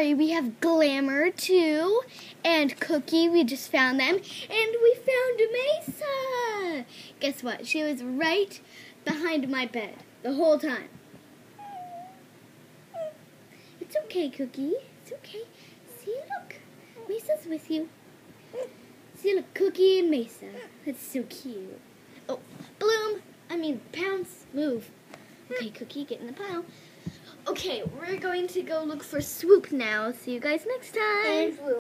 sorry, we have Glamour too, and Cookie, we just found them, and we found Mesa! Guess what? She was right behind my bed the whole time. It's okay, Cookie. It's okay. See, look. Mesa's with you. See, look, Cookie and Mesa. That's so cute. Oh, Pounce, move. Okay, Cookie, get in the pile. Okay, we're going to go look for Swoop now. See you guys next time.